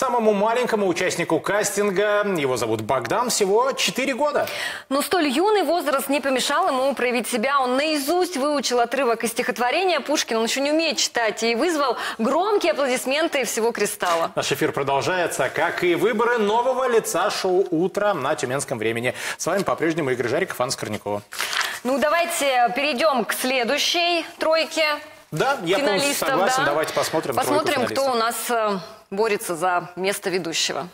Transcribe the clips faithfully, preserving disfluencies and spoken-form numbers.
Самому маленькому участнику кастинга, его зовут Богдан, всего четыре года. Но столь юный возраст не помешал ему проявить себя. Он наизусть выучил отрывок из стихотворения Пушкина. Он еще не умеет читать и вызвал громкие аплодисменты всего «Кристалла». Наш эфир продолжается, как и выборы нового лица шоу «Утро» на Тюменском времени. С вами по-прежнему Игорь Жариков, Анна Скорнякова. Ну, давайте перейдем к следующей тройке. Да, я полностью согласен. Да. Давайте посмотрим. Посмотрим, кто у нас э, борется за место ведущего.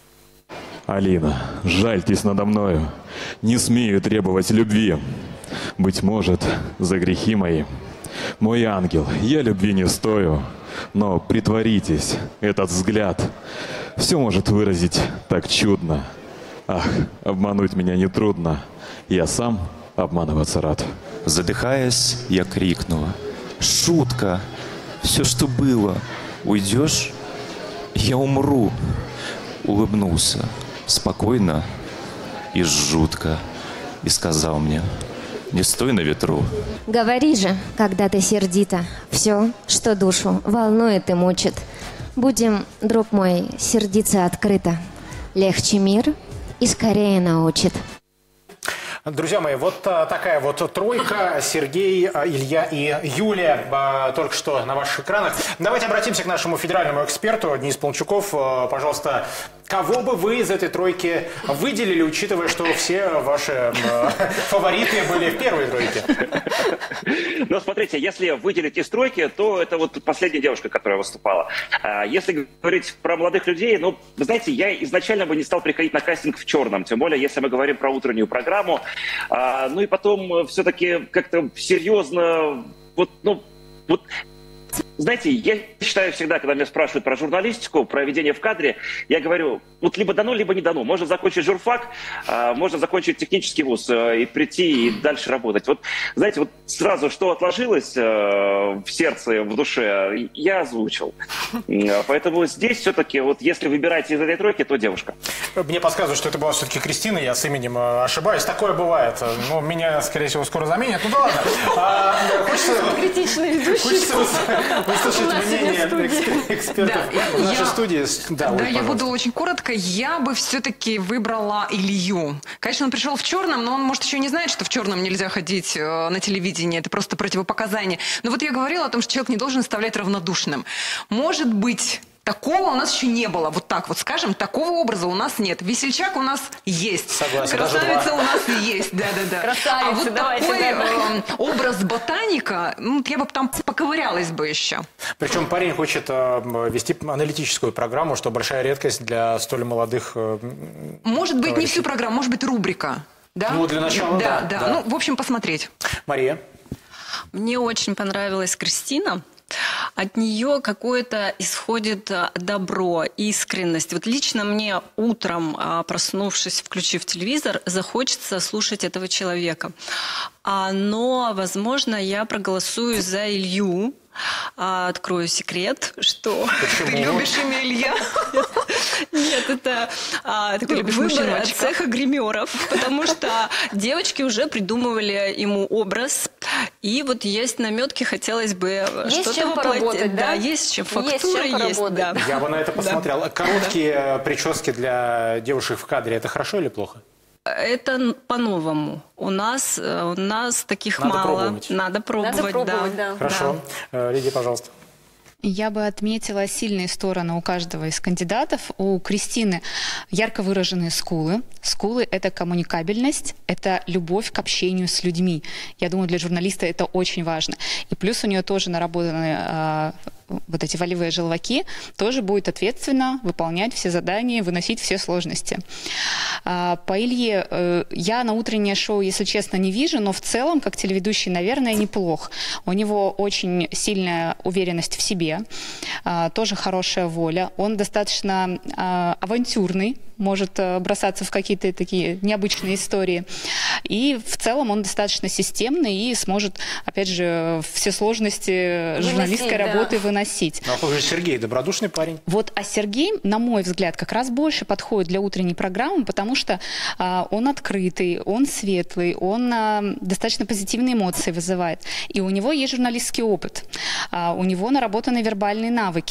Алина, жальтесь надо мною. Не смею требовать любви. Быть может, за грехи мои. Мой ангел, я любви не стою. Но притворитесь, этот взгляд все может выразить так чудно. Ах, обмануть меня нетрудно. Я сам обманываться рад. Задыхаясь, я крикнула: шутка, все, что было, уйдешь, я умру. Улыбнулся спокойно и жутко и сказал мне: не стой на ветру. Говори же, когда ты сердита, все, что душу волнует и мучит. Будем, друг мой, сердиться открыто. Легче мир и скорее научит. Друзья мои, вот а, такая вот тройка. Сергей, а, Илья и Юлия а, только что на ваших экранах. Давайте обратимся к нашему федеральному эксперту Денис Полнчуков. А, пожалуйста, кого бы вы из этой тройки выделили, учитывая, что все ваши а, фавориты были в первой тройке? Ну, смотрите, если выделить из тройки, то это вот последняя девушка, которая выступала. А, если говорить про молодых людей, ну, вы знаете, я изначально бы не стал приходить на кастинг в черном, тем более, если мы говорим про утреннюю программу. А, ну и потом все-таки как-то серьезно, вот, ну, вот, знаете, я считаю всегда, когда меня спрашивают про журналистику, про ведение в кадре, я говорю, вот либо дано, либо не дано. Можно закончить журфак, а, можно закончить технический вуз а, и прийти и дальше работать. Вот, знаете, вот сразу, что отложилось а, в сердце, в душе, я озвучил. Поэтому здесь все-таки, вот если выбираете из этой тройки, то девушка. Мне подсказывают, что это была все-таки Кристина, я с именем ошибаюсь. Такое бывает. Но меня, скорее всего, скоро заменят. Ну да ладно. А, хочется... Критичный ведущий. Хочется услышать мнение экспертов да, в нашей я, студии. Да, да Ой, я буду очень коротко. Я бы все-таки выбрала Илью. Конечно, он пришел в черном, но он, может, еще не знает, что в черном нельзя ходить э, на телевидении. Это просто противопоказание. Но вот я говорила о том, что человек не должен оставлять равнодушным. Может быть... Такого у нас еще не было. Вот так вот скажем, такого образа у нас нет. Весельчак у нас есть. Согласен, красавица у нас есть. Да, да, да. Красавица, а вот давайте, такой да. э, образ ботаника, ну, я бы там поковырялась бы еще. Причем парень хочет э, вести аналитическую программу, что большая редкость для столь молодых э, Может быть, товарищей. не всю программу, может быть, рубрика. Да? Ну, для начала, да, да, да. да. Ну, в общем, посмотреть. Мария. Мне очень понравилась Кристина. От нее какое-то исходит добро, искренность. Вот лично мне утром, проснувшись, включив телевизор, захочется слушать этого человека. Но, возможно, я проголосую за Илью. Открою секрет, что... Почему? Ты любишь имя Илья? Нет, это а, такой выбор от цеха гримеров, потому что девочки уже придумывали ему образ, и вот есть наметки, хотелось бы что-то воплотить. Да, есть чем, фактура есть, да. Я бы на это посмотрел. Короткие прически для девушек в кадре, это хорошо или плохо? Это по-новому. У нас, у нас таких Надо мало. Пробовать. Надо пробовать. Надо пробовать, да. да. Хорошо. Да. Лидия, пожалуйста. Я бы отметила сильные стороны у каждого из кандидатов. У Кристины ярко выраженные скулы. Скулы – это коммуникабельность, это любовь к общению с людьми. Я думаю, для журналиста это очень важно. И плюс у нее тоже наработаны э, вот эти волевые желваки. Тоже будет ответственно выполнять все задания, выносить все сложности. А, по Илье э, я на утреннее шоу, если честно, не вижу, но в целом, как телеведущий, наверное, неплох. У него очень сильная уверенность в себе. Тоже хорошая воля. Он достаточно э, авантюрный, может э, бросаться в какие-то такие необычные истории. И в целом он достаточно системный и сможет, опять же, все сложности выносить, журналистской да. работы выносить. Ну, а похоже, Сергей добродушный парень. Вот, а Сергей, на мой взгляд, как раз больше подходит для утренней программы, потому что э, он открытый, он светлый, он э, достаточно позитивные эмоции вызывает. И у него есть журналистский опыт. Э, у него наработаны вербальные навыки.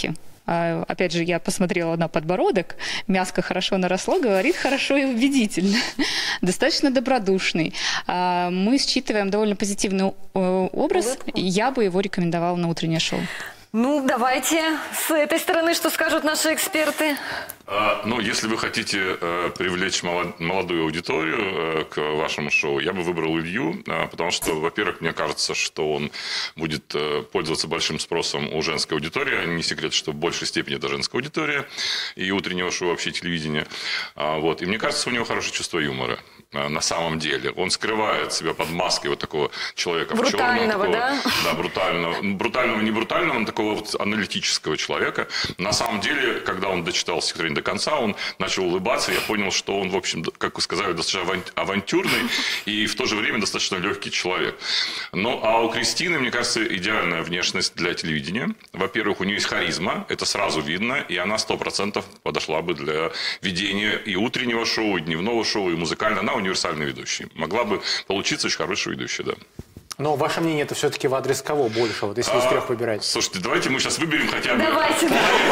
Опять же, я посмотрела на подбородок, мяско хорошо наросло, говорит хорошо и убедительно. Достаточно добродушный. Мы считываем довольно позитивный образ. Я бы его рекомендовала на утреннее шоу. Ну, давайте с этой стороны, что скажут наши эксперты. А, ну, если вы хотите э, привлечь молод, молодую аудиторию э, к вашему шоу, я бы выбрал Илью, э, потому что, во-первых, мне кажется, что он будет э, пользоваться большим спросом у женской аудитории. Не секрет, что в большей степени это женская аудитория и утреннего шоу, вообще телевидения. А, вот. И мне кажется, у него хорошее чувство юмора. На самом деле. Он скрывает себя под маской вот такого человека брутального, в черном. Такого, да? Да, брутального. Брутального, не брутального, но такого вот аналитического человека. На самом деле, когда он дочитал стихотворение до конца, он начал улыбаться. Я понял, что он, в общем, как вы сказали, достаточно авантюрный и в то же время достаточно легкий человек. Ну, а у Кристины, мне кажется, идеальная внешность для телевидения. Во-первых, у нее есть харизма, это сразу видно, и она сто процентов подошла бы для ведения и утреннего шоу, и дневного шоу, и музыкального. Она универсальный ведущий. Могла бы получиться очень хорошая ведущая, да. Но ваше мнение это все-таки в адрес кого больше, вот если а, из трех выбирать? Слушайте, давайте мы сейчас выберем хотя бы... Давайте.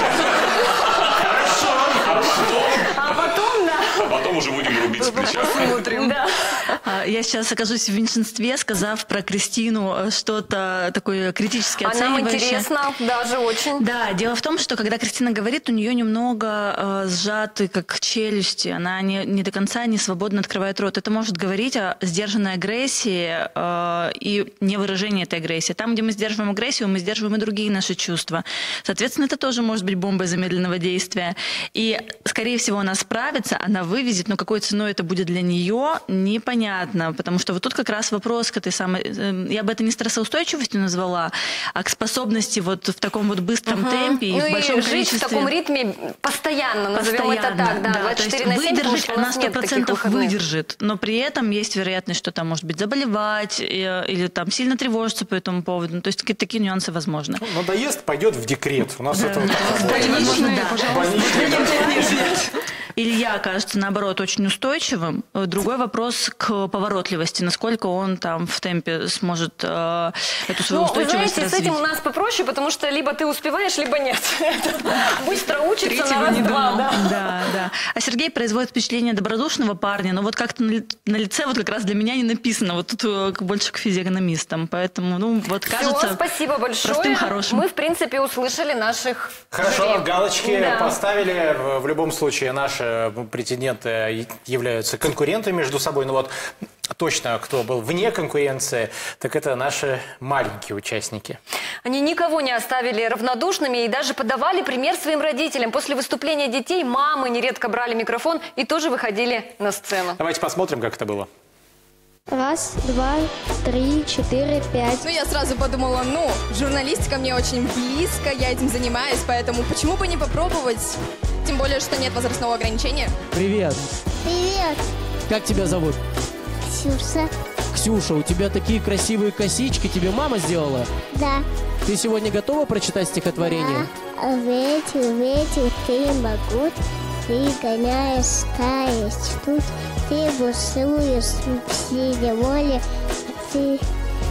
Хорошо. А потом, да. А потом уже будем рубить с плеча. Посмотрим. Да. Я сейчас окажусь в меньшинстве, сказав про Кристину что-то такое критически оценивающее. Нам интересно, даже очень. Да, дело в том, что когда Кристина говорит, у нее немного э, сжаты, как челюсти. Она не, не до конца не свободно открывает рот. Это может говорить о сдержанной агрессии э, и невыражении этой агрессии. Там, где мы сдерживаем агрессию, мы сдерживаем и другие наши чувства. Соответственно, это тоже может быть бомбой замедленного действия. И, скорее всего, она справится, она вывезет, но какой ценой это будет для нее, непонятно. Потому что вот тут как раз вопрос к этой самой... Я бы это не стрессоустойчивостью назвала, а к способности вот в таком вот быстром угу. темпе и ну в большом и жить количестве... в таком ритме постоянно, назовем постоянно, это так, да, да, двадцать четыре на семь, выдержать она сто процентов выдержит, но при этом есть вероятность, что там может быть заболевать или, или там сильно тревожиться по этому поводу. Ну, то есть такие, такие нюансы возможны. Ну, надоест, пойдет в декрет. У нас да. это... Больничный, да. Илья, кажется, наоборот, очень устойчивым. Другой вопрос к поворотливости. Насколько он там в темпе сможет э, эту свою ну, устойчивость знаете, развить. с этим у нас попроще, потому что либо ты успеваешь, либо нет. Быстро учится на раз-два. Да. да, да. А Сергей производит впечатление добродушного парня, но вот как-то на, на лице вот как раз для меня не написано. Вот тут больше к физиогномистам. Поэтому, ну, вот кажется... Все, спасибо большое. Простым, хорошим. Мы, в принципе, услышали наших... Хорошо, жюри. галочки да. поставили. В любом случае, наши претенденты являются конкурентами между собой. Но вот точно, кто был вне конкуренции, так это наши маленькие участники. Они никого не оставили равнодушными и даже подавали пример своим родителям. После выступления детей мамы нередко брали микрофон и тоже выходили на сцену. Давайте посмотрим, как это было. Раз, два, три, четыре, пять. Ну, я сразу подумала, ну, журналистика мне очень близко, я этим занимаюсь, поэтому почему бы не попробовать? Тем более, что нет возрастного ограничения. Привет. Привет. Как тебя зовут? Ксюша. Ксюша, у тебя такие красивые косички, тебе мама сделала? Да. Ты сегодня готова прочитать стихотворение? Да. Ветер, ветер, ты могут, ты гоняешь стаи тут, ты бушуешь в силе воли, ты...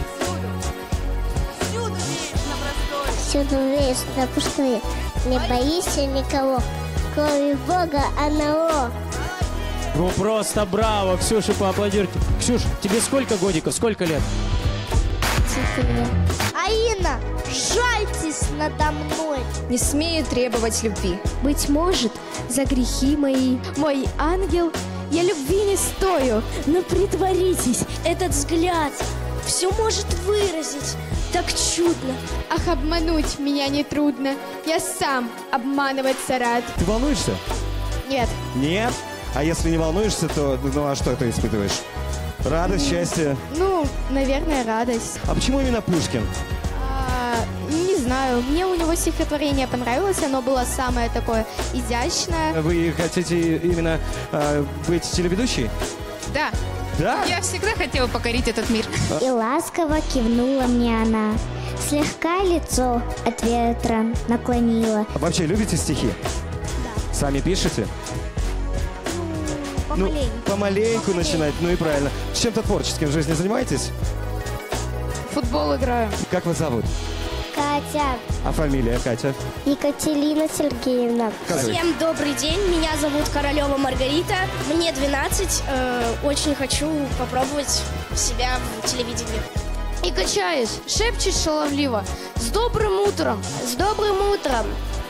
Всюду весь на пустое, не боишься никого, кроме Бога одного. Ну просто браво, Ксюша, поаплодируйте. Ксюш, тебе сколько годиков, сколько лет? Четыре. Аина, жальтесь надо мной. Не смею требовать любви. Быть может, за грехи мои, мой ангел, я любви не стою. Но притворитесь, этот взгляд все может выразить так чудно. Ах, обмануть меня нетрудно. Я сам обманываться рад. Ты волнуешься? Нет. Нет? А если не волнуешься, то ну а что ты испытываешь? Радость, счастье? Ну, наверное, радость. А почему именно Пушкин? А, не знаю. Мне у него стихотворение понравилось. Оно было самое такое изящное. Вы хотите именно а, быть телеведущей? Да. Да? Я всегда хотела покорить этот мир. И ласково кивнула мне она. Слегка лицо от ветра наклонила. А вообще любите стихи? Да. Сами пишете? Помаленьку. Ну, помаленьку начинать, ну и правильно. Чем-то творческим в жизни занимаетесь? Футбол играю. Как вас зовут? Катя. А фамилия Катя? Екатерина Сергеевна. Всем добрый день, меня зовут Королева Маргарита, мне двенадцать, э, очень хочу попробовать себя в телевидении. И качаясь, шепчет шаловливо: «С добрым утром! С добрым утром!»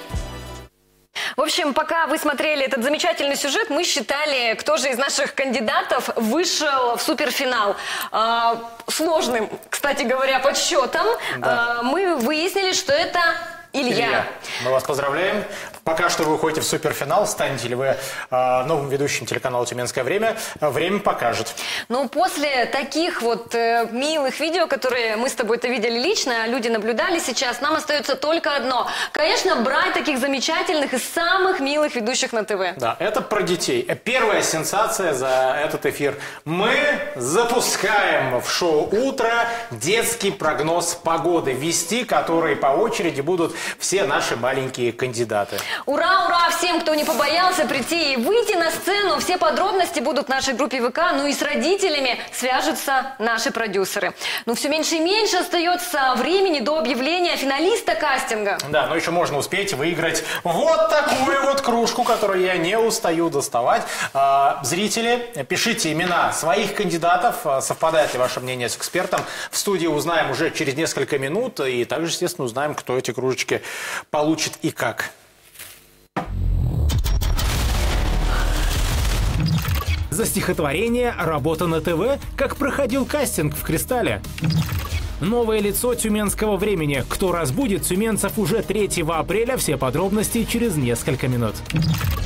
В общем, пока вы смотрели этот замечательный сюжет, мы считали, кто же из наших кандидатов вышел в суперфинал. А, сложным, кстати говоря, подсчетом. Да. А, мы выяснили, что это Илья. Илья. Мы вас поздравляем. Пока что вы уходите в суперфинал. Станете ли вы э, новым ведущим телеканала «Тюменское время»? Время покажет. Ну, после таких вот э, милых видео, которые мы с тобой-то видели лично, а люди наблюдали сейчас, нам остается только одно. Конечно, брать таких замечательных и самых милых ведущих на ТВ. Да, это про детей. Первая сенсация за этот эфир. Мы запускаем в шоу «Утро» детский прогноз погоды, вести который по очереди будут все наши маленькие кандидаты. Ура, ура всем, кто не побоялся прийти и выйти на сцену. Все подробности будут в нашей группе ВК. Ну и с родителями свяжутся наши продюсеры. Но все меньше и меньше остается времени до объявления финалиста кастинга. Да, но еще можно успеть выиграть вот такую вот кружку, которую я не устаю доставать. А, зрители, пишите имена своих кандидатов. Совпадает ли ваше мнение с экспертом? В студии узнаем уже через несколько минут. И также, естественно, узнаем, кто эти кружечки получит и как. За стихотворение «Работа на ТВ», как проходил кастинг в «Кристалле». Новое лицо тюменского времени. Кто разбудит тюменцев уже третьего апреля. Все подробности через несколько минут.